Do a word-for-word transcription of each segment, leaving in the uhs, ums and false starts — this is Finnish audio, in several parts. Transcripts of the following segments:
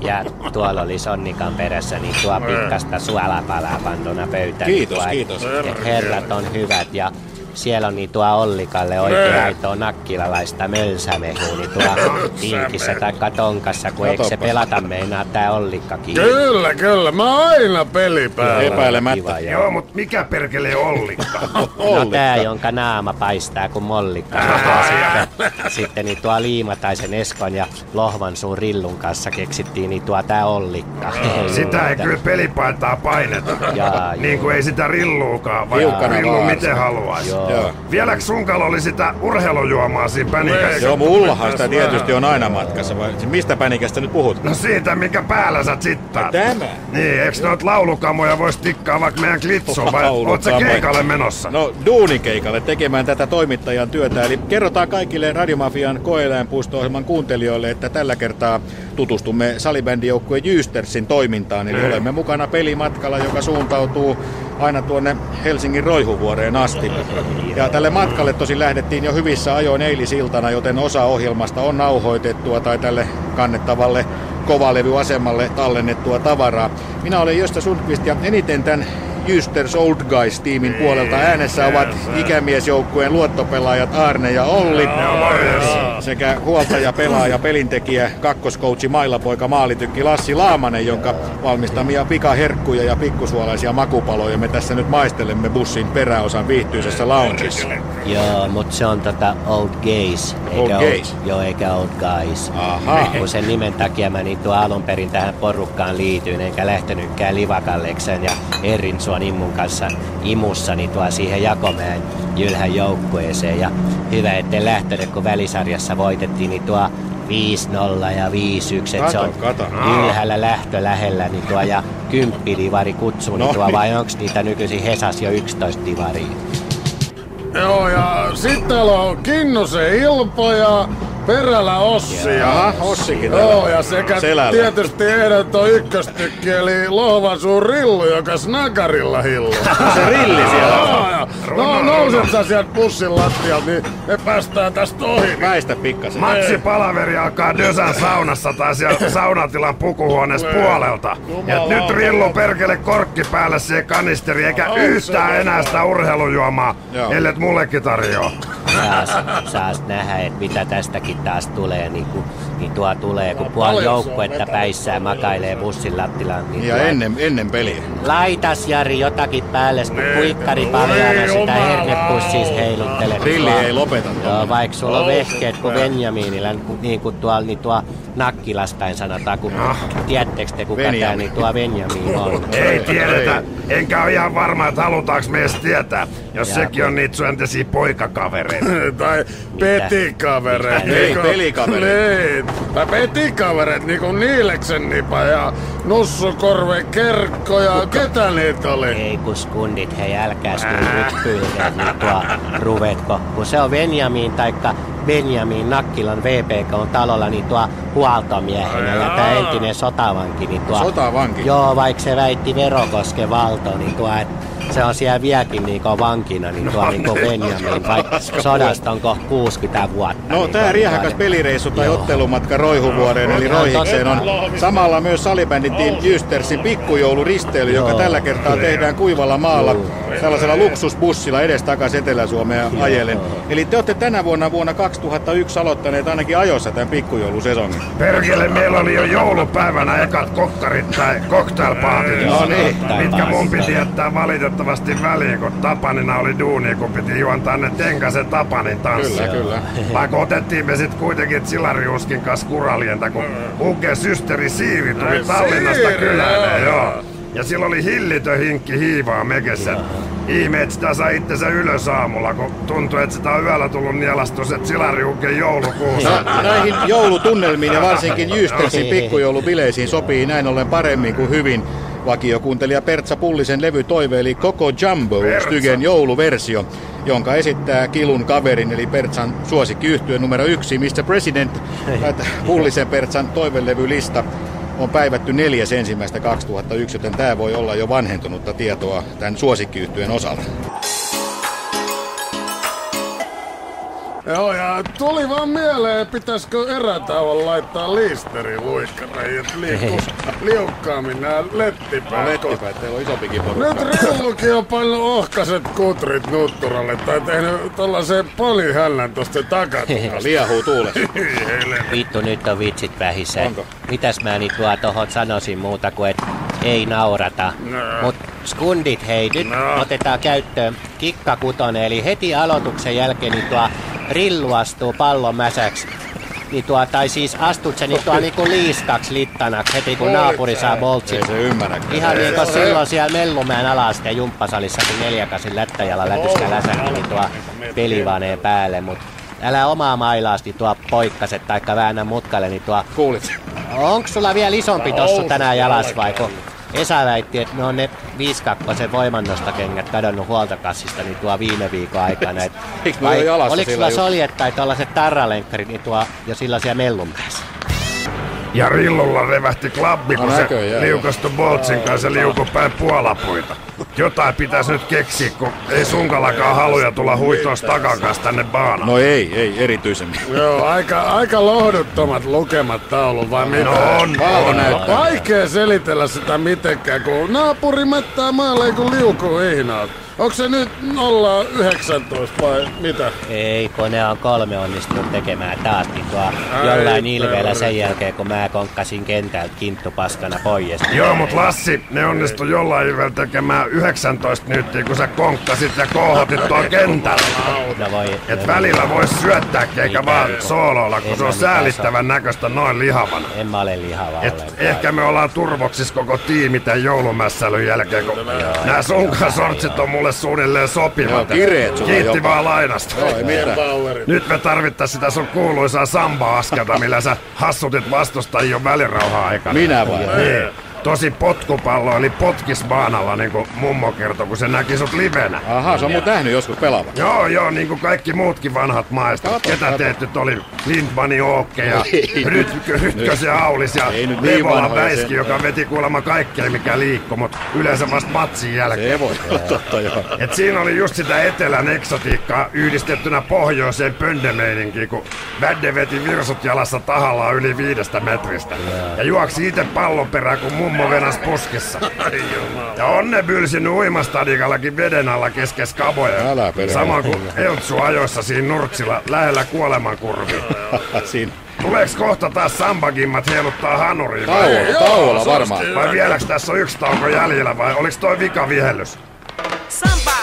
Ja tuolla oli Sonnikan perässä niin tuo pitkasta suolapalaa pantuna pöytään. Kiitos, tuo, kiitos. Et herrat on hyvät ja siellä on niin tuo Ollikalle oikein aitoa nakkilalaista mölsämehua, niin tuo tinkissä tai tonkassa, kun eikö se pelata meinaa tää Ollikkakin. Kyllä, kyllä. Mä oon aina peli päällä. Epäilemättä. Joo, joo mutta mikä perkele Ollikka? No tää, jonka naama paistaa kuin mollikka. sitten, sitten niin tuo Liimataisen Eskon ja Lohvan suun Rillun kanssa keksittiin niin tuo tää Ollikka. Sitä ei kyllä pelipaitaa paineta. Jaa, niin kuin ei sitä rilluukaan, vaikka rillu miten haluaisi. Vieläks sunkalla oli sitä urheilujuomaa siinä pänikässä? Joo, mullahan sitä tietysti on aina matkassa. Vai mistä pänikästä nyt puhut? No siitä, mikä päällä sä sittaat. Tämä? Niin, eiks noit laulukamoja vois tikkaa vaikka meidän klitsuun, vai oot sä keikalle menossa? No, duunikeikalle tekemään tätä toimittajan työtä. Eli kerrotaan kaikille Radiomafian koe-eläinpuisto-ohjelman kuuntelijoille, että tällä kertaa tutustumme salibändijoukkueen Jystersin toimintaan. Eli olemme mukana pelimatkalla, joka suuntautuu aina tuonne Helsingin Roihuvuoreen asti. Ja tälle matkalle tosin lähdettiin jo hyvissä ajoin eilisiltana, joten osa ohjelmasta on nauhoitettua tai tälle kannettavalle kovalevyasemalle tallennettua tavaraa. Minä olen Josta Sundqvist ja eniten tämän Jysters Old Guys-tiimin puolelta äänessä ovat ikämiesjoukkueen luottopelaajat Arne ja Olli sekä huoltaja, pelaaja, pelintekijä, kakkoskoutsi, mailapoika, maalitykki Lassi Laamanen, jonka valmistamia pikaherkkuja ja pikkusuolaisia makupaloja me tässä nyt maistelemme bussin peräosan viihtyisessä loungeissa. Joo, mutta se on tota Old Gays. Old Gays? Joo, eikä Old Guys. Aha. Kun sen nimen takia mä niin tuo alun perin tähän porukkaan liityin, enkä lähtenytkään Livakalleksen ja Erin Suon immun kanssa imussa, niin tuo siihen Jakomäen Jylhän joukkueeseen. Ja hyvä, ettei lähtenyt, kun välisarjassa voitettiin, niin tuo viisi nolla ja viisi yksi, että se on kato. ylhäällä lähtö lähellä, niin tuo ja kymppidivari kutsuu, niin tuo, vai onks niitä nykyisin Hesas jo yksitoista divaria? Joo, ja sitten täällä on Kinnusen Ilpo ja Perällä Ossi. Jaha, Ossikin Joo, ja sekä selällä. tietysti ehdoton ykköstykki, eli Lohvan suun Rillu, joka snagarilla hilluu. Se rilli siellä. Joo, ja no nouset sä sieltä bussin lattialta, niin me päästään tästä ohi. Väistä pikkasen. Matsi palaveri alkaa Dösän saunassa tai siellä saunatilan pukuhuoneessa puolelta. Ja nyt Rillu perkele korkki päälle siihen kanisteri, eikä yhtään enää sitä urheilujuomaa, ellet mullekin tarjoa. Saas, saas nähdä, että mitä tästäkin taas tulee, niin, kun, niin tuo tulee, kun puoli joukkuetta päissään makailee bussin lattilaan. Niin ja tuo, ennen, ennen peliä. Laitas Jari jotakin päälle, kun kuikkari paljaana sitä hernepussiin heiluttelee. Rilli ei lopeta. Joo, vaikka sulla on vehkeet kuin Benjaminilla, niin kuin tuolla, niin tuo Nakkilaspäin sanotaan, kun tiedättekö te kuka tää, niin tuo Benjamin on. Ei tiedetä, enkä ole ihan varma, että halutaanko me edes tietää, jos ja, sekin on niitä syönteisiä poikakavereita. Tai petikavereita. Ei, pelikavereita. Niin, tai petikavereita, niinku Niileksen Nipa ja Nussukorven Kerkko ja ketä niitä oli? Ei kun skundit, hei älkää nyt pylkeet, niin tuo ruvetko. Kun se on Benjamin taikka Benjamin Nakkilan V P K on talolla, niin tuo huoltomiehenä ja tää entinen sotavanki, niin tuo... Sotavanki? Joo, vaikka se väitti Verokosken Valto, niin tuo, että se on siellä vieläkin niinku vankina, niin tuo no, niinku Benjamin, vaikka sodasta onko kuusikymmentä vuotta. No niin tää riehakas pelireissu tai joo. ottelumatka Roihuvuoreen, eli Roihikseen on samalla myös salibändin Team Jystersin pikkujouluristeily, joka joo. tällä kertaa tehdään kuivalla maalla joo. tällaisella luksusbussilla edestakaisin Etelä-Suomea ajellen. Eli te olette tänä vuonna vuonna kaksituhattayksi aloittaneet ainakin ajoissa tämän pikkujoulusesongin. Perkele, meillä oli jo joulupäivänä ekat kokkarit tai cocktailpaatit, no niin. mitkä mun piti jättää valitettavasti väliin, kun Tapanina oli duuni, kun piti juontaa ne Tenkasen Tapanin tanssia. Kyllä, kyllä. Vaikka otettiin me sit kuitenkin Silariuskin kanssa kuralientä, kun Uke systeri Siiri tuli Tallinnasta kylälle, joo. Ja sillä oli hillitön hinkki hiivaa mekessä. Ihme, että sitä sai itsensä ylös aamulla, kun tuntui, että sitä on yöllä tullut nielastus, että Silariuken joulukuussa. No, näihin joulutunnelmiin ja varsinkin Jystersin pikkujoulubileisiin sopii näin ollen paremmin kuin hyvin vakiokuuntelija Pertsa Pullisen levy toiveeli Koko Jumbo, Pertsa. Stygen jouluversio, jonka esittää Kilun kaverin eli Pertsan suosikkiyhtye numero yksi, mister President. Pullisen Pertsan toivelevylista on päivätty neljäs ensimmäistä kaksituhattayksi, joten tämä voi olla jo vanhentunutta tietoa tämän suosikkiyhtyeen osalta. Joo, ja tuli vaan mieleen, pitäisikö erätauon laittaa liisterin luikkareihin, että liikkuis liukkaammin nää lettipäät. No lettipäät, teillä on isompikin porukka. Nyt Rillukin on paljon ohkaset kutrit nutturalle, tai tehnyt tollasen polihällän tosta takat. Liehuu tuulessa. Vittu, nyt on vitsit vähissä. Onko? Mitäs mä nyt tuo tohon sanoisin muuta kuin, että ei naurata. No. Mut skundit hei, nyt No. otetaan käyttöön kikka kutonen, eli heti aloituksen jälkeen niin tuo Rillu astuu pallon mäsäksi. Niin tuo, tai siis astut se niin tuo niinku liiskaksi littanaksi heti kun naapuri saa boltsin. Ei se ymmärrä. Ihan niin kuin silloin siellä Mellumäen alasteen jumppasalisssa, kun neljäkasin lättäjällä lätyskä läsähti, niin tuo pelivaneen päälle. Mut älä omaa mailaasti tuo poikkaset taikka väännä mutkalle, niin tuo... Kuulit? Onks sulla vielä isompi tossa tänään jalas vai kun Esa väitti, että ne on ne viisikakkosen voimannostokengät kadonnut huoltokassista niin tuo viime viikon aikana. Et Eiks ne ole jalassa oliko sillä sulla just? soljet tai tollaset tarralenkkarit niin tuo jo silloin siellä Mellumäessä? Ja Rillulla revähti klabbi, kun No se näköjään, liukastui Boltsin kanssa liuku päin puolapuita. Jotain pitäisi nyt keksiä, kun ei sunkallakaan haluja tulla huitoos takakas tänne baanaan. No ei, ei erityisemmin. Joo, aika, aika lohduttomat lukemat taulun, vai mitä? No on, Pallo on. näyttää. Vaikea selitellä sitä mitenkään, kun naapuri mättää maalle kun liukuu ihnaat. Onko se nyt nolla yhdeksäntoista vai mitä? Ei, kun ne on kolme onnistunut tekemään taas niin tuo jollain ilveellä sen jälkeen, kun mä konkkasin kentältä kinttupaskana pois. Joo, mut Lassi, ne onnistui jollain yhdellä tekemään yhdeksäntoista nyttiä, kun sä konkkasit ja kohotit tuon kentällä. No voi, Et välillä vois syöttää eikä Mitä vaan joo. sooloilla, kun En se mä on mitään säälittävän näköistä noin lihavana. En mä ole lihava Et ollenkaan. ehkä me ollaan turvoksis koko tiimi tän joulumässälyn jälkeen, kun nää sunkan sortsit on mulle suunnilleen sopivat. Joo, kireet sulla Kiitti jopa. vaan lainasta. Joo, ei mitään. Nyt me tarvittais sitä sun kuuluisaa samba-askelta, millä sä hassutit vastustajia välirauha-aikana. Minä vai? Niin. Tosi potkupallo, eli potkisbaanalla, niin kuin mummo kertoi, kun se näki sut livenä. Aha, se on mun nähnyt joskus pelaavan. Joo, joo, niin kuin kaikki muutkin vanhat maistot. Kato, Ketä kato. teet nyt oli Lindmani Ookke ja Ei Rytkö, Rytkös ja Aulis ja Ei nyt niin Levola vanhoja Väiski, sen- joka veti kuulemma kaikkea mikä liikkui, mutta yleensä vasta matsin jälkeen. Se voi olla totta, joo. Et siinä oli just sitä etelän eksotiikkaa yhdistettynä pohjoiseen pöndemeininkiin, kun Vädde veti virsut jalassa tahallaan yli viidestä metristä. Ja juoksi itse pallon perään, kun mummo venas puskissa. Ja onne bylsin uimastadikallakin veden alla kesken skaboja. Älä perhana. Samoin kuin Eltsu ajoissa siinä nurtsilla lähellä kuolemankurvia. Siinä. Tuleeks kohta taas sambagimmat heiluttaa hanuriin vai? Tauolla, tauolla varmaan. Vai vieläks tässä on yksi tauko jäljellä vai oliks toi vika vihellys? Samba!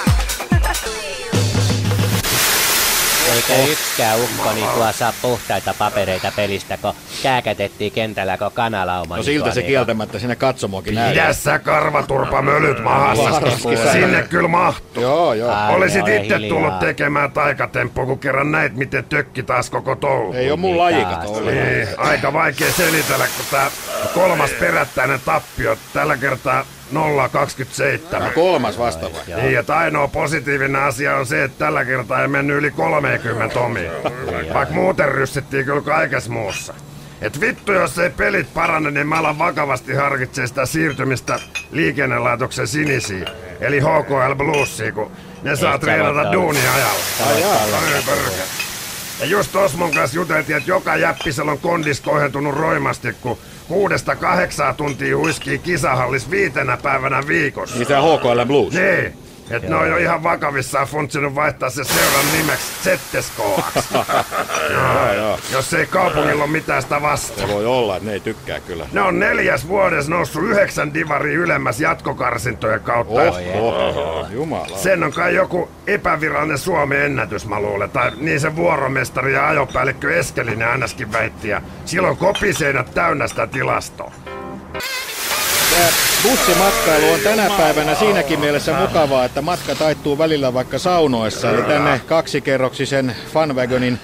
Eikä yksikään ukko niin tuo saa puhtaita papereita pelistä, kun kääkätettiin kentällä, kun kanalauma. No niin siltä tuo se niin- kieltämättä sinne katsomoonkin näyttää. Pidä sä karvaturpa mölyt mahassa. Varmasti. Sinne kyllä mahtuu. Joo, joo. Ai, Olisit ole itse hiljaa. tullut tekemään taikatemppu, kun kerran näit, miten tökki taas koko touhu. Ei oo mun lajikat taas. ollenkaan. Niin, aika vaikea selitellä, kun tää kolmas perättäinen tappio tällä kertaa nolla kaksikymmentäseitsemän. Kolmas vastaava. Niin, että ainoa positiivinen asia on se, että tällä kertaa ei mennyt yli kolmekymmentä omiin. Vaikka muuten ryssittiin kyllä kaikessa muussa. Et vittu, jos ei pelit parane, niin mä alan vakavasti harkitsee sitä siirtymistä liikennelaitoksen sinisiin. Eli H K L Bluesiin, kun ne saa sä treenata voit duunia ajalla. Ai jaa. Ai pörkä. Ja just Osmon kanssa juteltiin, että joka jäppisellä on kondis kohentunut roimasti, kun kuudesta kahdeksaa tuntia huiskii kisahallis viitenä päivänä viikossa. Niin se on H K L Blues. Niin, et ne on jo ihan vakavissaan funtsinut vaihtaa se seuran nimeksi Zetteskoaksi. Joo, joo. Jos ei kaupungilla ole mitään sitä vastaan. Se voi olla, että ne ei tykkää kyllä. Ne on neljäs vuodessa noussut yhdeksän divaria ylemmäs jatkokarsintojen kautta. Oho, jumala. Sen on kai joku epävirallinen Suomen ennätys, mä luulen. Tai niin se vuoromestari ja ajopäällikkö Eskelinen ainakin väitti. Ja silloin kopiseinät täynnä sitä tilastoa. Tää bussimatkailu on tänä päivänä siinäkin mielessä mukavaa, että matka taittuu välillä vaikka saunoissa. Eli tänne kaksikerroksisen Funwagonin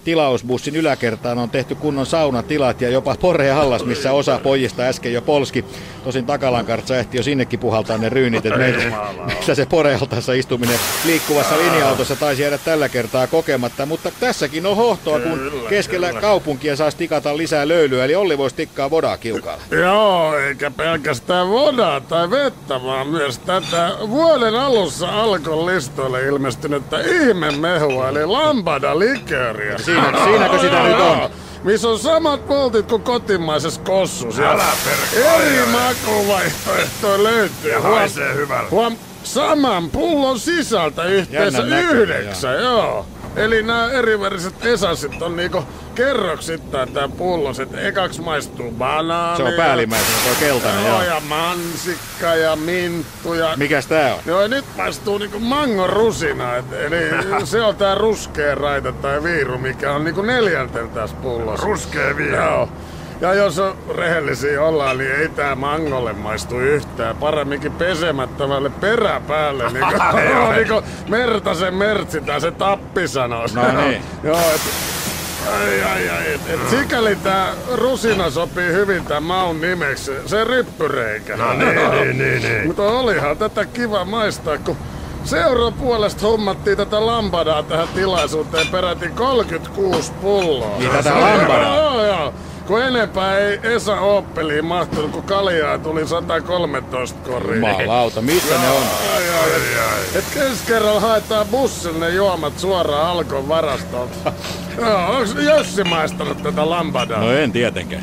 tilausbussin yläkertaan on tehty kunnon saunatilat ja jopa poreallas, missä osa pojista äsken jo polski. Tosin Takalankartsa ehti jo sinnekin puhaltaa ne ryynit, että meillä se porealtaassa istuminen liikkuvassa linja-autossa taisi jäädä tällä kertaa kokematta. Mutta tässäkin on hohtoa, kun keskellä kaupunkia saisi tikata lisää löylyä, eli Olli voisi tikkaa vodaa kiukaalla. Joo, eikä pelkästään vodaa tai vettä, vaan myös tätä vuoden alussa Alkon listoille ilmestynyttä ihmemehua, eli lambada-likööriä. Siinä, siinäkö sitä nyt on? Missä on samat voltit kuin kotimaisessa kossussa. Älä perkele. Eri makuvaihtoehtoja löytyy. Ja haisee hyvällä. Huom, saman pullon sisältä yhteensä yhdeksän, joo. joo. Eli nämä eriväriset esanssit on niinku kerroksittain tää pullos, et ekaks maistuu banaani. Se on päällimmäisenä tuo keltainen, joo. Ja mansikka ja minttu ja... Mikäs tää on? Joo, nyt maistuu niinku mangon rusina, et, eli se on tää ruskea raita tai viiru, mikä on niinku neljänten tässä pullossa. Ruskea viiru. Joo. Ja jos on rehellisiä ollaan, niin ei tää mangolle maistu yhtään. Paremminkin pesemättömälle peräpäälle, niin kuin niinku Mertasen Mertsi tai se Tappi sanoo. No niin. Joo, et, ai ai ai, et, et sikäli tää rusina sopii hyvin tän maun nimeksi, se ryppyreikä. No niin, niin, niin, niin. Mutta olihan tätä kiva maistaa, kun seuran puolesta hommattiin tätä lambadaa tähän tilaisuuteen peräti kolmekymmentäkuusi pulloa. Niin tätä lambadaa? Joo, joo. Kun enempää ei Esa Ooppeliin mahtunut, kun kaljaa tuli sata kolmetoista koria. Jumalauta, missä ne on? Ai, ai, ai. Et ensi kerralla haetaan bussille ne juomat suoraan Alkon varastolta. Joo, onks Jössi maistanut tätä lambadaa? No en tietenkään.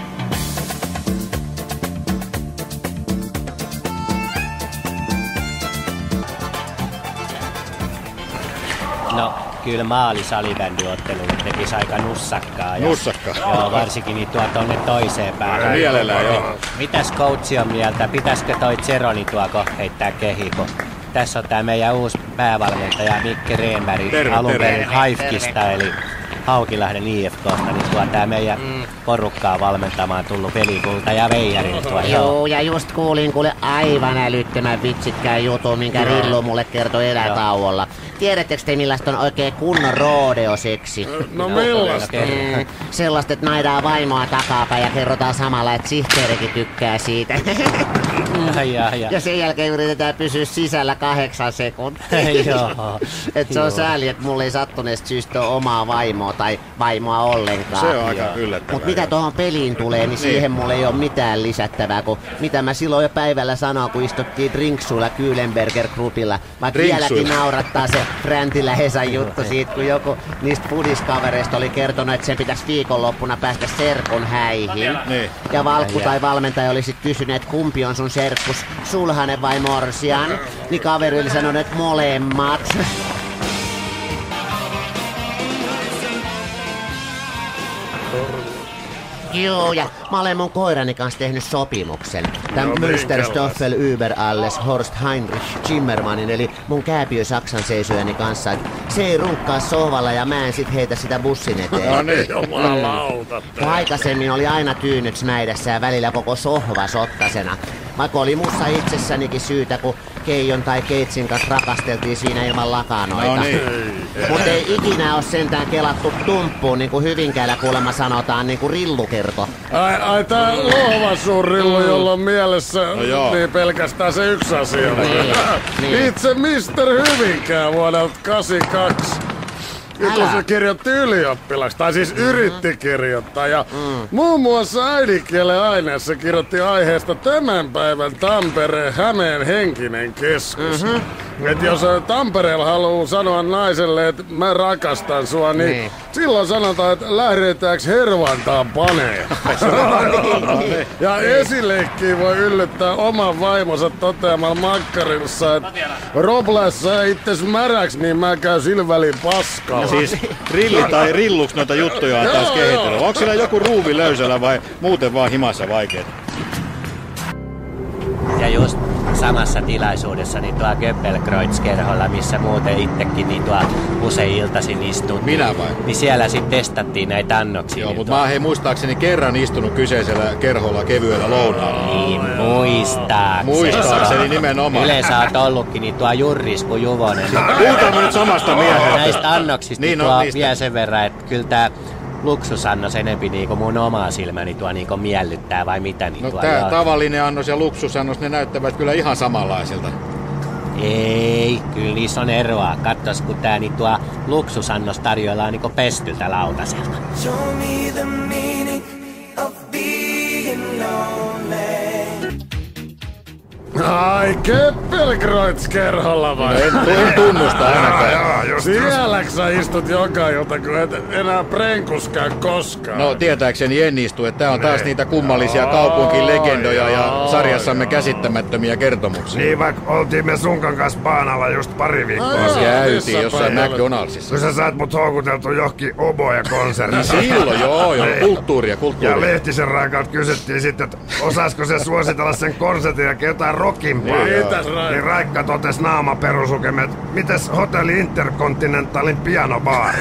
No, kyllä maalisalibändiottelu tekisi aika nussakkaa. Ja, Nussakkaa? Joo, varsinkin niin tuo tonne toiseen päähän. Mielellään joo. Mitäs coachi on mieltä? Pitäisikö toi Zeroni tuoko heittää kehiko? Tässä on tää meidän uusi päävalmentaja Mikke Reemäri alun perin Haifkista, eli Haukilahden I F K:sta, niin tuo tää meidän mm. porukkaa valmentamaan tullut pelikulta ja veijarin tuo. Joo, ja just kuulin kuule aivan älyttömän vitsikkään jutun, minkä no. Rillu mulle kertoi erätauolla. Tiedättekö te millaista on oikein kunnon rodeo-seksi? No millaista? Mm, sellaista, että naidaan vaimoa takapäin ja kerrotaan samalla, että sihteerikin tykkää siitä. Ai, ai, ai. Ja sen jälkeen yritetään pysyä sisällä kahdeksan sekuntia. Joo. Et se on sääli, että mulla ei sattuneesta syystä ole omaa vaimoa tai vaimoa ollenkaan. Se on aika yllättävää. Mutta mitä tuohon peliin tulee, niin, niin siihen mulla ei ole mitään lisättävää, kun mitä mä silloin jo päivällä sanoin, kun istuttiin Drinksuilla Kühlenberger Groupilla. Vaikka vieläkin naurattaa se Fräntilä Hesan juttu siitä, kun joku niistä fudiskavereista oli kertonut, että sen pitäisi viikonloppuna päästä serkun häihin. Niin. Ja Valkku tai valmentaja oli sitten kysynyt, että kumpi on sun serkkus, sulhanen vai morsian. Niin kaveri oli sanonut, että molemmat. Joo, ja mä olen mun koirani kanssa tehnyt sopimuksen. Tän no, Münster Stoffel Über alles Horst Heinrich Zimmermannin, eli mun kääpiö Saksan seisojani kanssa. Et se ei runkkaa sohvalla ja mä en sit heitä sitä bussin eteen. No niin, jumalauta. Mm. Aikaisemmin oli aina tyynyt snäidässä ja välillä koko sohva sottasena. Vaikka oli mussa itsessänikin syytä, kun Keijon tai Keitsin kanssa rakasteltiin siinä ilman lakanoita. No niin. Mutta ei ikinä ole sentään kelattu tumppuun, niin kuin Hyvinkäällä kuulemma sanotaan, niin kuin Rillu kertoi. Ai, ai tää Lohvasuurillu, mm. jolla on mielessä no niin pelkästään se yksi asia. Niin, niin. Itse mister Hyvinkää vuodelta kahdeksankymmentäkaksi. Ja kun se kirjoitti ylioppilaksi, tai siis yritti kirjoittaa, ja mm. muun muassa äidinkielen aineessa kirjoitti aiheesta tämän päivän Tampereen Hämeen henkinen keskus. Mm-hmm. Et jos Tampereella haluaa sanoa naiselle, että mä rakastan sua, niin, niin. silloin sanotaan, että lähdetäänkö hervantaan paneen. Ja esileikkiin voi yllyttää oman vaimonsa toteamalla makkarissa, että Robles, sä itses märäks, niin mä käyn sillä välin paskaa. Siis Rilli tai Rilluks noita juttuja on taas kehitellyt. Onko siellä joku ruuvi löysällä vai muuten vaan himassa vaikeet? Ja just samassa tilaisuudessa niin tuo Göppelkreuz-kerholla, missä muuten itsekin niin tuo usein iltaisin istuttiin. Minä vai? Niin siellä sitten testattiin näitä annoksia. Joo, niin mutta tuo... mä oon hei muistaakseni kerran istunut kyseisellä kerholla kevyellä lounaalla. Niin, muistaakseni. Muistaakseni nimenomaan. Yleensä oot ollutkin niin tuo Jurrisku Juvonen. Puhutaan nyt samasta miehestä. Näistä annoksista niin, tuo no, niistä. vielä sen verran, että kyllä tää luksusannos enempi niinku mun omaa silmäni tuo niinku miellyttää vai mitä niin No tuo tää joo. tavallinen annos ja luksusannos, ne näyttävät kyllä ihan samanlaisilta. Ei, kyllä niissä on eroa. Katsos, kun tää niin tuo luksusannos tarjoillaan niinku pestyltä lautaselta. Show me the meaning of being lonely. Ai, Göppelkreuz-kerholla vai? En, en tunnusta ainakaan. Joo, just Sielläks sä istut joka ilta, kun et enää prenkuskaan koskaan? No tietääkseni en istu, että tää on taas niitä kummallisia kaupunkilegendoja ja sarjassamme käsittämättömiä kertomuksia. Niin, vaikka oltiin me sunkan kanssa paanalla just pari viikkoa Ai, sitten. Käytiin Missä jossain päin McDonaldsissa. Kun sä saat mut houkuteltu johonkin oboe-konsertiin. Silloin joo, joo, kulttuuria, Ja kulttuuria. Lehtisen raikalta kysyttiin sitten, että osaisiko se suositella sen konsertin ja jotain rockimpaa. Mitäs, Raikka? Niin Raikka totesi naama perusukemet, että mites hotelli Intercontinentalin pianobaari?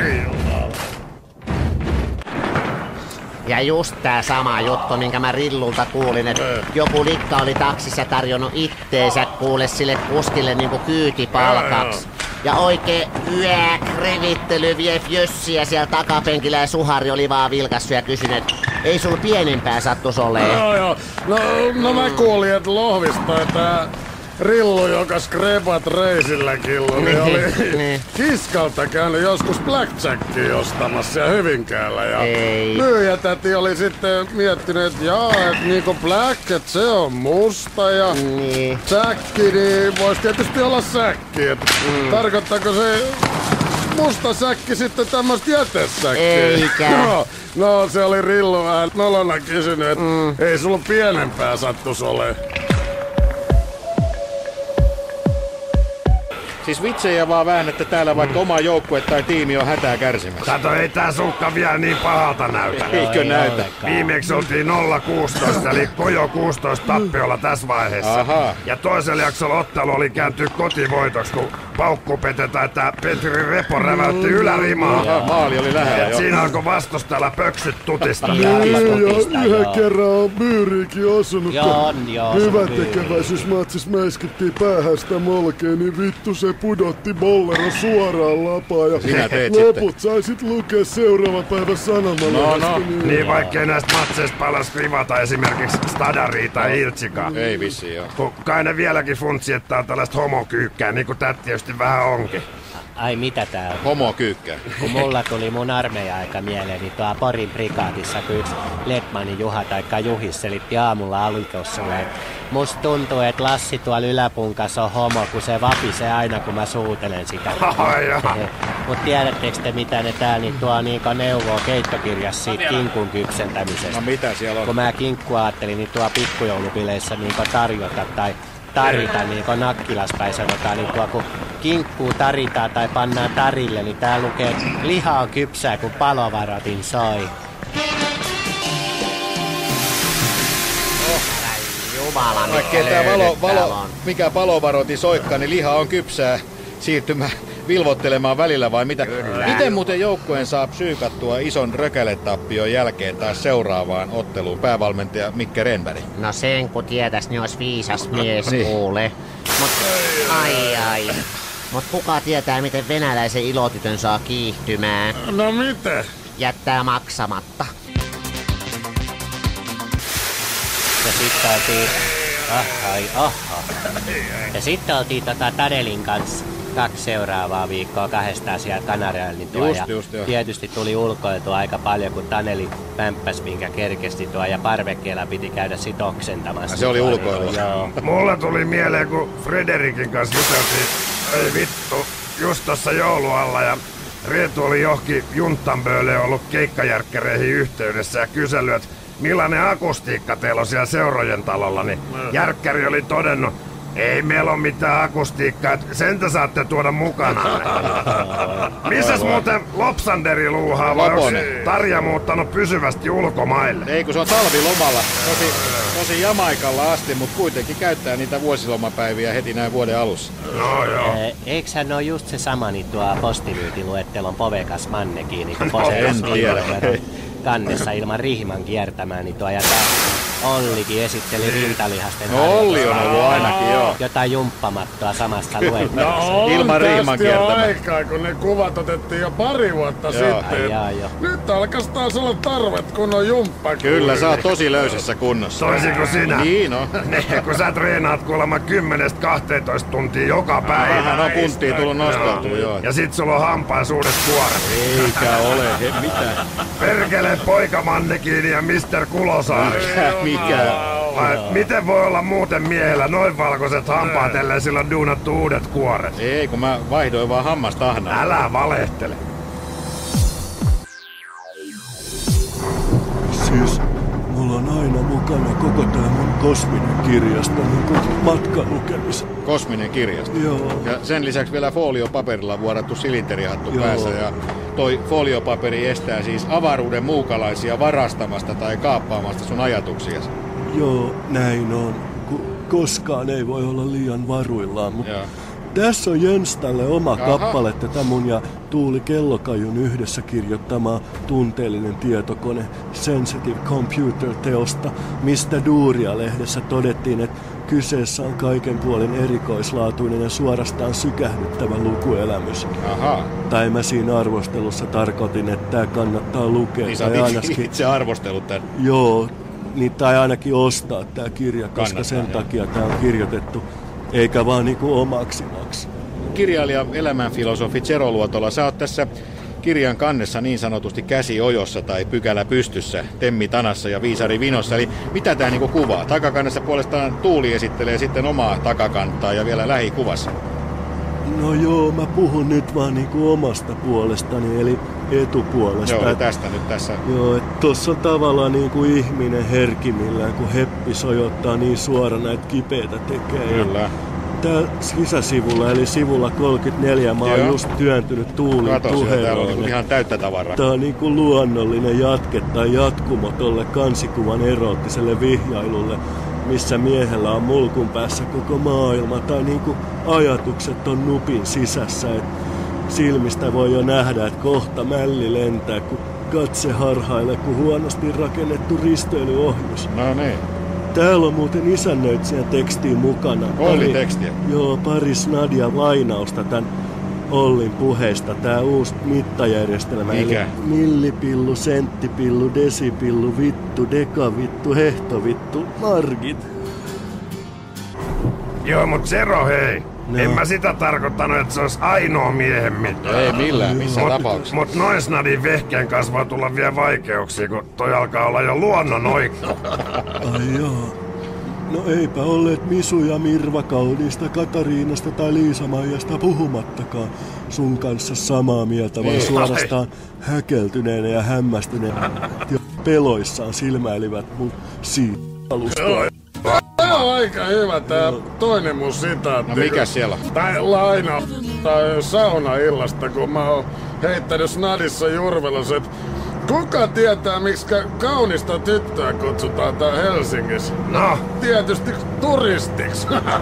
Ja just tää sama juttu, minkä mä Rillulta kuulin, että joku likka oli taksissa tarjonnut itteensä kuule sille kuskille niinku kyytipalkaksi. Ja oikein yäk revittely vie fjössiä siellä takapenkillä ja Suhari oli vaan vilkassu ja kysynyt, että ei sul pienempää sattus olee. Joo, joo. No, no mä kuulin, että Lohvista tää Rillu, joka skrepat reisillä killu, niin oli Niin. Kiskalta käynyt joskus blackjackia ostamassa ja Hyvinkäällä. Ja Ei. myyjätäti oli sitten miettinyt, että jaa, että niinku black, että se on musta ja Niin. säkki, niin vois tietysti olla säkki. Et mm. Tarkoittaako se musta säkki sitten tämmöstä jätesäkkiä? Eikä. No, no se oli Rillu vähän nolona kysynyt, että mm. ei sulla pienempää sattus ole. Siis vitsejä vaan väännätte täällä, vaikka oma joukkue tai tiimi on hätää kärsimässä. Kato, ei tää sukka vielä niin pahalta näytä. Eikö näytä? Viimeksi oltiin nolla kuusitoista, eli Kojo kuusitoista tappiolla tässä vaiheessa. Ahaa. Ja toisella jaksolla ottelu oli kääntyä kotivoitoksi, kun paukku petetään, että Petri Repo räväytti ylärimaa. Aha, maali oli lähellä Et jo. siinä alkoi vastustajalla pöksyt tutista. Niin, Ja Tutista, yhden joo. kerran on myyriikin osunut, Joo, kun on, joo, se on hyvän myyri. tekeväisyysmatsis mäiskittiin päähän sitä molkea, niin vittu se pudotti bollero suoraan lapaan ja Sinä teet loput saisit lukea seuraavan päivän sanomalehdestä. No, no. Niin vaikkei näistä matseista palas rivata esimerkiksi Stadaria tai Iltsikaa. Ei vissiin joo. Kun kai ne vieläkin funtsi, että on tällaista homokyykkää, niin kuin tää tietysti vähän onkin. Ai mitä tää on? Homo kyykkää. Kun mulla tuli mun armeija-aika mieleen, niin tuo Porin prikaatissa, kun yksi Letmanin Juha taikka Juhis selitti aamulla alikossulle, että musta tuntuu, että Lassi tuolla yläpunkas on homo, kun se vapisee aina, kun mä suutelen sitä. Ai jaa. Mut tiedättekö te, mitä ne täällä niin tuo niinku neuvoo keittokirjassa siitä kinkun kypsentämisestä? No mitä siellä Kun on? mä kinkkua ajattelin, niin tuo pikkujoulubileissä niinku tarjota tai tarita, niin kuin Nakkilaspäin sanotaan, niin tuo kun kinkkuu taritaan tai pannaan tarille, niin tää lukee, että liha on kypsää, kun palovarotin soi. Jumala, Vaikkei mitkä tää valo, löydöt täällä valo, on. mikä palovaroti soikkaa, niin liha on kypsää siirtymään vilvottelemaan välillä vai mitä? Kyllä. Miten muuten joukkueen saa psyykattua ison rökäletappion jälkeen taas seuraavaan otteluun päävalmentaja Mikke Renberg? No sen kun tietäis, niin ois viisas mies Niin. kuule. Mut ai ai. Mut kuka tietää, miten venäläisen ilotytön saa kiihtymään? No miten? Jättää maksamatta. Ja sitten oltiin... Ah, ai, aha. Ja sitten oltiin tota Tadelin kanssa kaksi seuraavaa viikkoa kahdestaan siellä Kanariailla tuo. Just, Ja just, joo. tietysti tuli ulkoiltua aika paljon, kun Taneli pämppäs, minkä kerkesti tuo. Ja parvekkeella piti käydä sit oksentamassa. Se oli tuo, ulkoilua. Joo. Mulle tuli mieleen, kun Frederikin kanssa juteltiin, ei vittu, just tossa joulualla ja Reetu oli johonkin Junttanbölle ollut keikkajärkkäreihin yhteydessä ja kysellyt, että millainen akustiikka teillä on siellä seurojen talolla, niin järkkäri oli todennut, ei meillä ole mitään akustiikkaa, että sen te saatte tuoda mukana. Missäs muuten Lopsanderi luuhaa vai onko Loponen. Tarja muuttanut pysyvästi ulkomaille? Ei kun se on talvilomalla. Tosi Tosi Jamaikalla asti, mutta kuitenkin käyttää niitä vuosilomapäiviä heti näin vuoden alussa. No joo. Eh, Eikö hän ole just se sama niin tuo postimyytiluettelon povekas mannekiini, niin kuin No, en tiedä. kannessa ilman rihman kiertämään, niin tuo ja tää Ollikin esitteli rintalihasten No Olli on ollut ainakin, joo. jotain jumppamattoa samassa luettelossa. No on Ilman rihman tästä jo kiertämään. aikaa, kun ne kuvat otettiin jo pari vuotta Joo. sitten. Ai jaa, joo. Nyt alkas taas olla tarvet, kun on jumppa. Kyllä, sä oot tosi löysässä kunnossa. Toisin kuin sinä. Niin on. Ne, kun sä treenaat kuulemma kymmenestä kahteentoista tuntia joka päivä. Vähän on kunttia tullut nostautua, joo. Ja sit sulla on hampaisuudet kuoret. Eikä ole, he, mitä? Perkele poikamannekiini ja mister Kulosaari. Mikä? Vai miten voi olla muuten miehellä noin valkoiset hampaat, ellei sillä on duunattu uudet kuoret? Ei, kun mä vaihdoin vaan hammastahnaa. Älä valehtele. Siis mulla on aina mukana koko tää mun kosminen kirjasto niin kuin matkalukemisen. Kosminen kirjasto. Joo. Ja sen lisäksi vielä foliopaperilla vuodattu silinterihattu Joo. päässä. Ja toi foliopaperi estää siis avaruuden muukalaisia varastamasta tai kaappaamasta sun ajatuksiasi. Joo, näin on. Ku, koskaan ei voi olla liian varuillaan, mutta Joo. tässä on Jönstalle oma Aha. kappale tätä mun ja Tuuli Kellokajun yhdessä kirjoittamaa tunteellinen tietokone Sensitive Computer-teosta, mistä Duuria-lehdessä todettiin, että kyseessä on kaiken puolin erikoislaatuinen ja suorastaan sykähdyttävä lukuelämys. Ahaa. Tai mä siinä arvostelussa tarkoitin, että tää kannattaa lukea. Niin sä tai oot ainakin, itse arvostellut tän. joo, niin, tai ainakin ostaa tää kirja, koska Kannattaa, sen joo. takia tää on kirjoitettu, eikä vaan niinku omaksinaksi. Kirjailija, elämänfilosofi Zero Luotola, sä oot tässä kirjan kannessa niin sanotusti käsi ojossa tai pykälä pystyssä, temmi tanassa ja viisari vinossa. Eli mitä tää niinku kuvaa? Takakannessa puolestaan Tuuli esittelee sitten omaa takakantaa ja vielä lähikuvassa. No joo, mä puhun nyt vaan niinku omasta puolestani, eli etupuolesta. Joo, Et- tästä nyt tässä. Joo, että tossa on tavallaan niinku ihminen herkimmillään, kun heppi sojottaa niin suorana, että kipeätä tekee. Ja Kyllä. tää sisäsivulla, eli sivulla kolmekymmentäneljä, mä oon Joo. just työntynyt Tuulin Kato siellä, täällä on puheroille. niinku ihan täyttä tavaraa. Tää on niinku luonnollinen jatke tai jatkumo tolle kansikuvan eroottiselle vihjailulle, missä miehellä on mulkun päässä koko maailma, tai niinku ajatukset on nupin sisässä, et silmistä voi jo nähdä, että kohta mälli lentää, kun katse harhailee, kun huonosti rakennettu risteilyohjus. No niin. Täällä on muuten isännöitsijän tekstiin mukana. Oli Pari- tekstiä. Joo, pari snadia lainausta tän Ollin puheesta. Tää uusi mittajärjestelmä. Mikä? Eli millipillu, senttipillu, desipillu, vittu, dekavittu, hehtovittu, margit. Joo, mut Zero hei. No. En mä sitä tarkoittanut, että se olisi ainoa miehen mitta. Ei millään, missä Mut, tapauksessa. mut noin snadin vehkeen kanssa voi tulla vielä vaikeuksia, kun toi alkaa olla jo luonnon oikku. Ai joo. No eipä olleet Misu ja Mirva Kauniista, Katariinasta tai Liisa-Maijasta puhumattakaan sun kanssa samaa mieltä, vaan Niin. suorastaan häkeltyneenä ja hämmästyneenä ja peloissaan silmäilivät mun siipalustoa. Tää on aika hyvä tää toinen mun sitaatti. No mikä siellä on? Tai laina tai saunaillasta, kun mä oon heittänyt snadissa Jurvelossa, et kuka tietää, miksi kaunista tyttöä kutsutaan tää Helsingissä? No, Tietysti turistiksi.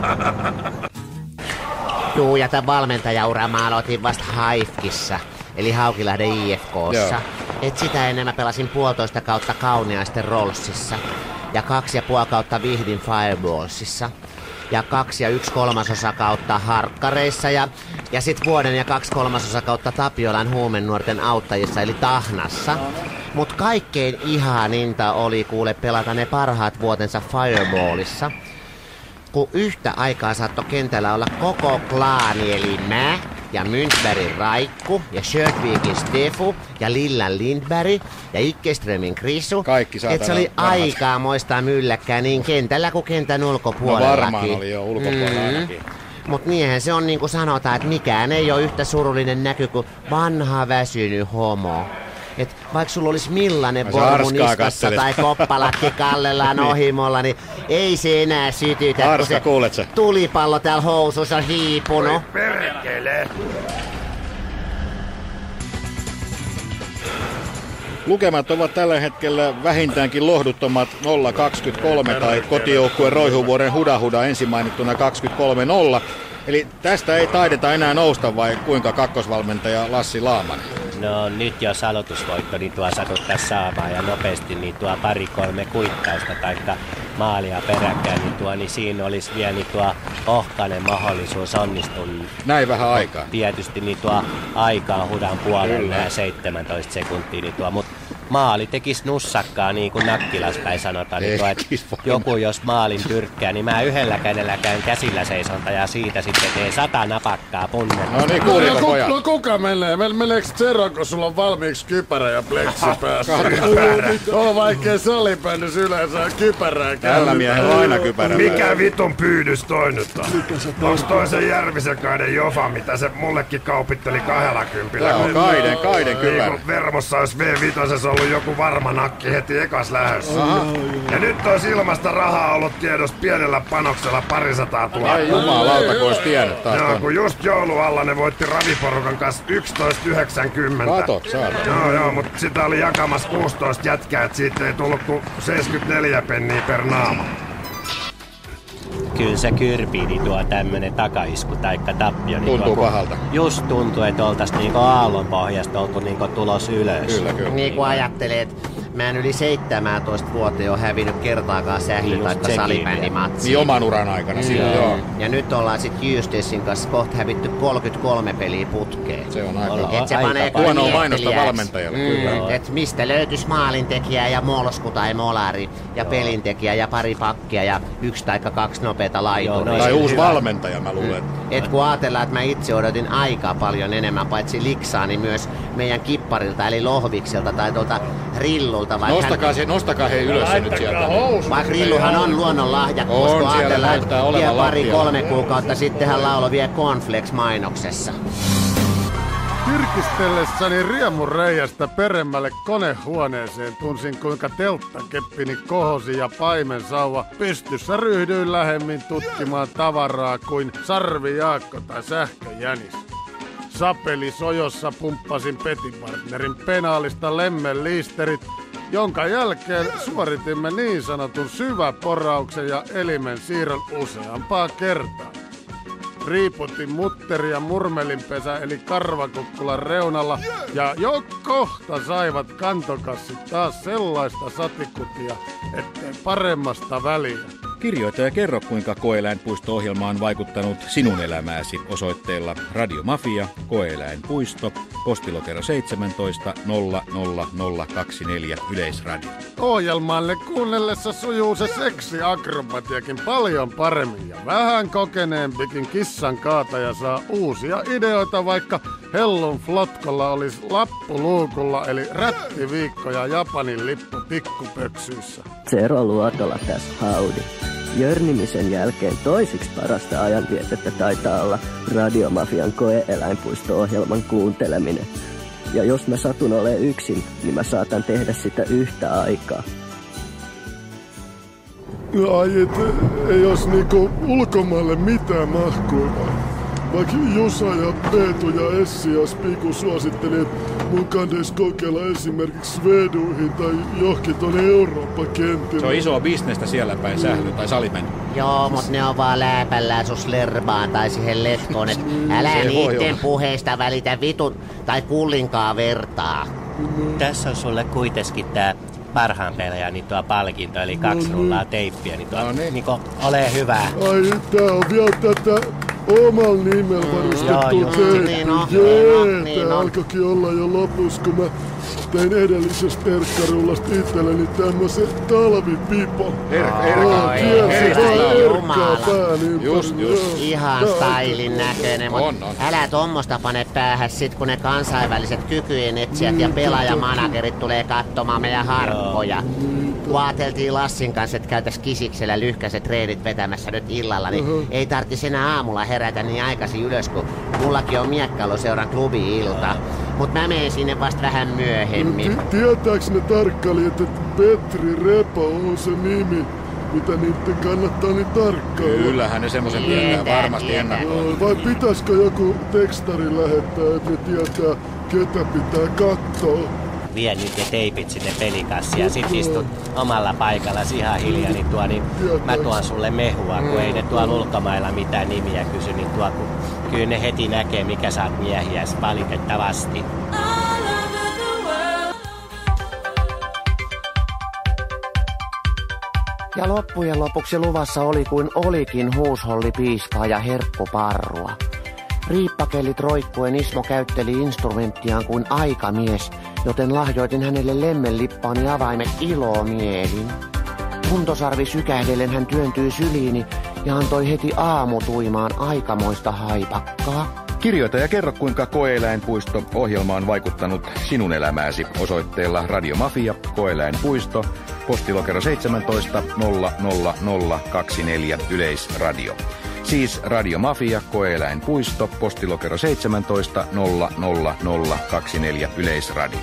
Juu, ja tämän valmentajauraa mä aloitin vasta Haifkissa, eli Haukilahden I F K:ssa. Joo. Et sitä ennen mä pelasin puolitoista kautta Kauniaisten Rollsissa, ja kaksi ja puoli kautta Vihdin Fireballsissa, ja kaksi ja yksi kolmasosa kautta Harkkareissa, ja, ja sit vuoden ja kaksi kolmasosa kautta Tapiolan huumenuorten auttajissa, eli Tahnassa. Mut kaikkein ihaninta oli kuule pelata ne parhaat vuotensa Fireballissa, kun yhtä aikaa saattoi kentällä olla koko klaani, eli mä ja Myntbergin Raikku ja Sjödvikin Stefu ja Lillan Lindberg ja Ikkeströmin Krisu. Kaikki saatana Et se oli parhaat. aikaa muistaa mylläkkää niin kentällä kuin kentän No ulkopuolellakin. varmaan oli jo ulkopuolella ainakin. Mut niinhän se on niinku sanotaan, että mikään ei ole yhtä surullinen näky kuin vanha väsynyt homo. Et vaikka sulla olisi millainen Ai sä vormu Arskaa niskassa kattelet. tai koppalakki kallellaan ohimolla, niin ei se enää sytytä, kun Arska, se kuulet sä? tulipallo täällä housussa on hiipunut. perkele. Lukemat ovat tällä hetkellä vähintäänkin lohduttomat nolla kaksikymmentäkolme tai kotijoukkueen Roihuvuoren Huda Huda ensin mainittuna kaksikymmentäkolme nolla. Eli tästä ei taideta enää nousta vai kuinka kakkosvalmentaja Lassi Laamanen? No nyt jos aloitusvoitto, niin tuo satuttaisi saamaan ja nopeasti niin tuo pari-kolme kuittausta taikka maalia peräkkäin, niin, tuo, niin siinä olisi vielä niin tuo ohkainen mahdollisuus onnistua. Näin vähän aikaa. Tietysti niin tuo aikaa Hudan puolella ja seitsemäntoista sekuntia, niin tuo, mutta maali tekisi nussakkaa niin kuin Nakkilaspäin sanotaan. Niin tuo, että joku jos maalin tyrkkää, niin mä yhdellä kädellä käyn käsillä seisonta ja siitä sitten tee sata napakkaa punnet. No niin, kuuliko no, pojat? No kuka menee? Meneekö Zero, kun sulla on valmiiksi kypärä ja pleksi päässä? On vaikea salibändissä yleensä kypärää. Tällä miehellä on aina kypärä. Mikä vitun pyydys toi nyt on? Onks toi se Järvisekaiden Jofa, mitä se mullekin kaupitteli kahdella kympillä? Tää on Kaiden, Kaiden kypärä. Niin Vermossa olisi V viisi ollut joku varma nakki heti ekas lähdössä. Ja nyt olisi ilmasta rahaa ollut tiedossa pienellä panoksella parisataa tuhatta. Ai jumalauta, kun olisi tiennyt taas. Joo, kun just joulualla ne voitti raviporukan kanssa yksitoista yhdeksänkymmentä. Kato, saat. Joo, joo, mutta sitä oli jakamassa kuusitoista jätkää, et siitä ei tullut kuin seitsemänkymmentäneljä penniä per naama. Kyllä se kyrpii, niin tuo tämmönen takaisku taikka tappio. Niin Tuntuu tuo, pahalta. Just tuntuu, että oltais niinku aallonpohjasta oltu niinku tulos ylös. Kyllä, kyllä. Niin kuin ajattelee, että mä en yli seitsemäntoista vuoteen ole hävinnyt kertaakaan sähly- Just taikka sekin. salibändimatsiin. Niin oman uran aikana silloin, joo. Ja nyt ollaan sit Jystesin kanssa kohta hävitty kolmekymmentäkolme peliä putkeen. Se on aika. Ollaan Et se aika panee paljon. Huonoa mainosta miettelijäksi. valmentajalle, Mm, kyllä. et mistä löytyisi maalintekijä ja molsku tai molari ja pelintekijä ja pari pakkia ja yksi taikka kaksi nopeata laituria. Joo, no Tai uusi hyvä. valmentaja, mä luulen. Et kun ajatellaan, että mä itse odotin aika paljon enemmän, paitsi liksaa, niin myös meidän kipparilta, eli Lohvikselta tai tuolta Rillulta. Vaikka Nostakaa, se, nostakaa he ylös se nyt sieltä. Vaikka Rilluhan on luonnon lahjakkuus, On, kun siellä ajatellaan, näyttää että olevan vielä lattialla. pari-kolme kuukautta sitten hän lauloi vielä Cornflakes-mainoksessa. Tirkistellessäni riemun reiästä peremmälle konehuoneeseen tunsin kuinka telttakeppini kohosi ja paimensauva pystyssä ryhdyin lähemmin tutkimaan tavaraa kuin Sarvi Jaakko tai Sähköjänis. Sapeli sojossa pumppasin petipartnerin penaalista lemmenliisterit, jonka jälkeen suoritimme niin sanotun syväporauksen ja elimen siirron useampaa kertaa. Riiputin mutteri ja murmelinpesä eli karvakukkulan reunalla ja jo kohta saivat kantokassit taas sellaista satikutia, ettei paremmasta väliä. Kirjoita ja kerro, kuinka Koeläinpuisto-ohjelma on vaikuttanut sinun elämääsi osoitteella Radio Mafia, Koeläinpuisto, postilokero seitsemäntoista nolla nolla nolla kaksikymmentäneljä Yleisradio. Ohjelmalle kuunnellessa sujuu se seksiakrobatiakin paljon paremmin ja vähän kokeneempikin kissan kaataja saa uusia ideoita, vaikka Hellun Flotkolla olisi lappu luukulla eli rättiviikko ja Japanin lippu pikkupöksyissä. Zero Luotola tässä howdy. Jörnimisen jälkeen toisiksi parasta ajanvietettä taitaa olla Radiomafian koe-eläinpuisto-ohjelman kuunteleminen. Ja jos mä satun olemaan yksin, niin mä saatan tehdä sitä yhtä aikaa. Ai, et ei jos niinku ulkomaille mitään mahkuu vai? Vaikka Jusa ja Peetu ja Essi ja Spiku suositteli, että mun kandeis kokeilla esimerkiksi Sveduihin tai johonkin tonne Eurooppa-kentille. Se on isoa bisnestä siellä päin sähly tai salibändi. Joo, mut ne on vaan lääpällään sun slerbaan tai siihen letkoon, et älä Se voi niitten olla. puheista välitä vitun tai kullinkaa vertaa. Tässä on sulle kuitenkin tää parhaan pelaajan niin tuo palkinto, eli kaksi rullaa teippiä, niin, tuo, No niin. niin kun, ole hyvä. Ai, tää on vielä tätä omalla nimellä varustettu joo, just teippi. niin on, Jee, niin on, niin tää on. alkoikin olla jo lopussa, kun mä tein edellisestä terkkarullasta itselleni tämmösen talvipipon. Her- Joo, herkkä. kiersi herkkä vaan Jumala. erkkaa pään ympäri. Just, just. Joo. Ihan Tää on- stylin näköinen, mut On, on. älä tommosta pane päähän sit, kun ne kansainväliset kykyjen etsijät ja pelaajamanagerit tulee katsomaan meidän harkkoja. Kun ajateltiin Lassin kanssa, että käytäis kisiksellä lyhkäiset treenit vetämässä nyt illalla, niin ei tarttis enää aamulla herätä niin aikaisin ylös, kun mullakin on Miekkailoseuran klubi-ilta. Mut mä menen sinne vasta vähän myöhemmin. Ti- Tietääks ne tarkkailijat, että Petri Repo on se nimi, mitä niitten kannattaa niin tarkkailla? Kyllähän ne semmoisen tietää Tietää, varmasti tietää. ennakoida. Joo, vai pitäisikö joku tekstari lähettää, että ne tietää, ketä pitää katsoa? vien nyt ne teipit sinne pelikassiin ja sit istut omalla paikalla ihan hiljaa, niin, tuo, niin mä tuon sulle mehua, kun ei ne tuolla ulkomailla mitään nimiä kysy, niin tuo, kun kyllä ne heti näkee, mikä sä oot miehiäs valitettavasti. Ja loppujen lopuksi luvassa oli kuin olikin huushollipiiskaa ja herkkuparrua. Riippakellit roikkuen Ismo käytteli instrumenttiaan kuin aikamies, joten lahjoitin hänelle lemmenlippaani avaimet ilomielin. Puntosarvi sykähdellen hän työntyi syliini ja antoi heti aamutuimaan aikamoista haipakkaa. Kirjoita ja kerro, kuinka Koe-eläinpuisto-ohjelma on vaikuttanut sinun elämääsi osoitteella Radiomafia, Koe-eläinpuisto, postilokero seitsemäntoista nolla nolla nolla kaksikymmentäneljä Yleisradio. Siis Radiomafia, Koe-eläinpuisto, postilokero seitsemäntoista nolla nolla nolla kaksikymmentäneljä Yleisradio.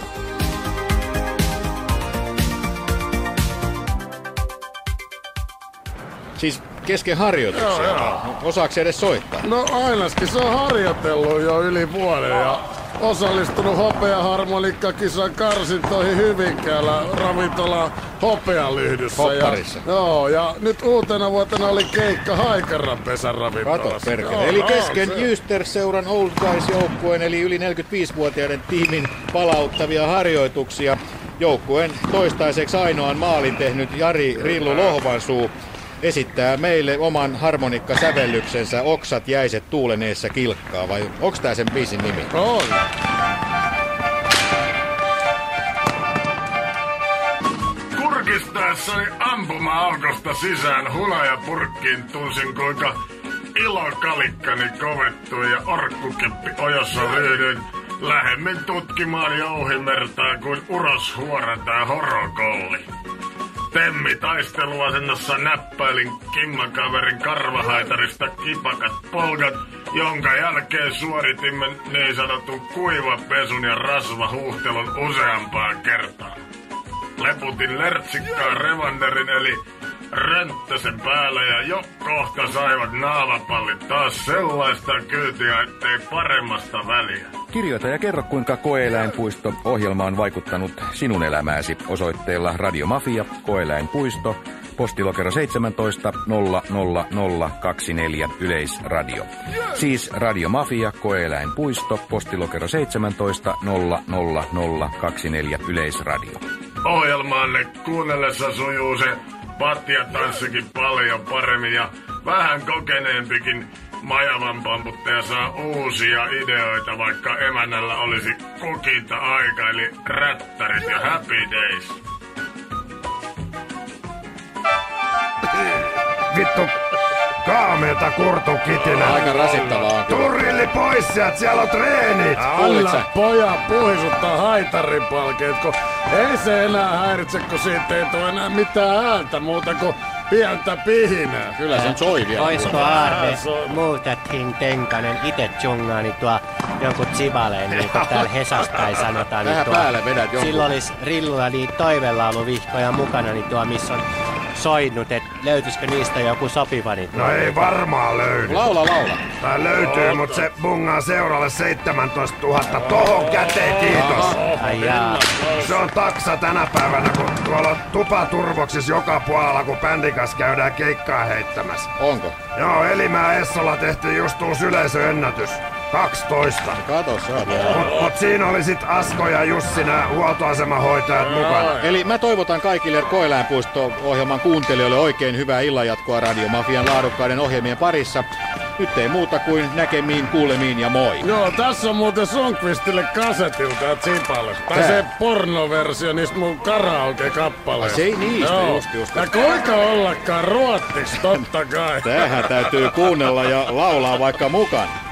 Siis kesken harjoituksia. Joo, joo. Osaako se edes soittaa? No ainakin se on harjoitellut jo yli vuoden ja osallistunut hopeaharmonikkakisan karsintoihin Hyvinkäällä ravintola Hopealyhdyssä. Hopparissa. Ja, joo, ja nyt uutena vuotena oli keikka Haikaranpesän ravintolassa. Kato perkele. Eli kesken Jysters-seuran Old Guys-joukkueen eli yli neljäkymmentäviisivuotiaiden tiimin palauttavia harjoituksia. Joukkueen toistaiseksi ainoan maalin tehnyt Jari Rillu Lohvansuu esittää meille oman harmonikkasävellyksensä Oksat jäiset tuuleneessa kilkkaa, vai onks tää sen biisin nimi? On. Kurkistaessani ampuma-alkosta sisään hunajapurkkiin tunsin kuinka ilokalikkani kovettui ja orkkukeppi ojossa ryhdyin lähemmin tutkimaan jouhimertaa kuin uroshuora tai horokolli. Temmi taisteluasennossa näppäilin kimmakaverin karvahaitarista kipakat polkat, jonka jälkeen suoritimme niin sanotun kuivapesun ja rasvahuhtelun useampaan kertaan. Leputin lertsikkaan revanderin eli rönttäsen päällä ja jo kohta saivat naavapallit taas sellaista kyytiä, ettei paremmasta väliä. Kirjoita ja kerro, kuinka Koe-eläinpuisto-ohjelma on vaikuttanut sinun elämääsi osoitteella Radiomafia, Koe-eläinpuisto, postilokero seitsemäntoista nolla nolla nolla kaksikymmentäneljä Yleisradio. Siis Radiomafia, Koe-eläinpuisto, postilokero seitsemäntoista nolla nolla nolla kaksikymmentäneljä Yleisradio. Ohjelmaanne kuunnellessa sujuu se patjatanssikin paljon paremmin ja vähän kokeneempikin majavan pamputtaja saa uusia ideoita, vaikka emännällä olisi kukinta aika, eli rättärit ja happy days. Vittu, kaameeta kurtukitinä. Aika rasittavaa on kyllä. Turrilli pois sieltä, siellä on treenit. Anna poja puhisuttaa haitaripalkeet, kun ei se enää häiritse, kun siitä ei tule enää mitään ääntä muuta kuin pientä pihinää. Kyllä se on soi vielä. Oisko Arne muutettiin tenkanen ite tjungaani tuo jonkun tsibaleen, niin kuin täällä Hesaspäin sanotaan. Niin tuo, päälle vedät jonkun. silloin olisi Rillulla niitä toivelauluvihkoja mukana, niin tuo missä on soinut, että löytyisikö niistä joku sopiva? Niin No ei varmaan löydy. Laula, laula. Tää löytyy, mut se bungaa seuralle seitsemäntoistatuhatta tohon käteen, kiitos. Ai jaa. Se on taksa tänä päivänä, kun tuolla on tupaturvoksissa joka puolella, kun bändin kanssa käydään keikkaa heittämässä. Onko? Joo, Elimää Essolla tehtiin just uusi yleisöennätys. kaksitoista. Kato, sä oot. Mut, mut siinä oli sit Asko ja Jussi, nää huoltoasemahoitajat mukana. Eli mä toivotan kaikille Koe-eläinpuisto-ohjelman kuuntelijoille oikein hyvää illanjatkoa Radiomafian laadukkaiden ohjelmien parissa. Nyt ei muuta kuin näkemiin, kuulemiin ja moi. Joo, tässä on muuten Songqvistille kasetilta ja Tsipalle. Tai se pornoversio niistä mun karaoke-kappaleista. Se ei niistä, Joo. just just. Ja kuinka ollakaan ruottiksi, totta kai. Tämähän täytyy kuunnella ja laulaa vaikka mukaan.